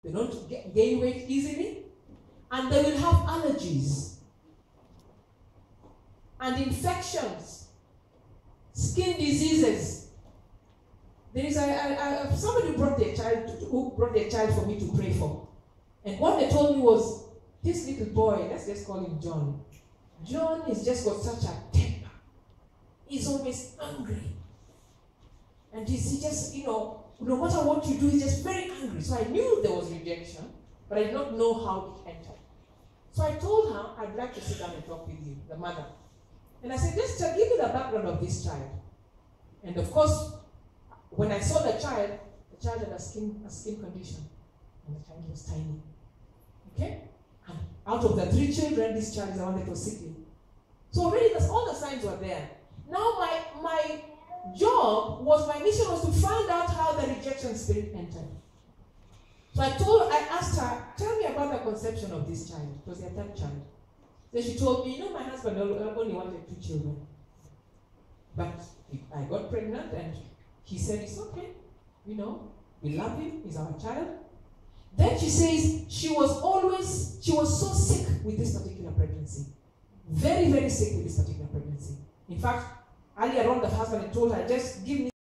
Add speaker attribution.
Speaker 1: They don't gain weight easily. And they will have allergies and infections, skin diseases. There is somebody who brought their child for me to pray for. And what they told me was, this little boy, let's just call him John. John has just got such a temper. He's always angry. And he just, no matter what you do, he's just very angry. So I knew there was rejection, but I did not know how it entered. So I told her, I'd like to sit down and talk with you, the mother. And I said, just give me the background of this child. And of course, when I saw the child had a skin condition. And the child was tiny. Okay? And out of the 3 children, this child is the one that was sickly. So already all the signs were there. Now my job was, my mission was to find out how the rejection spirit entered. So I asked her, tell me about the conception of this child. It was their 3rd child. Then she told me, my husband only wanted 2 children. But I got pregnant and he said, it's okay. We love him, he's our child. Then she says, she was so sick with this particular pregnancy. Very, very sick with this particular pregnancy. In fact, earlier on the husband had told her, just give me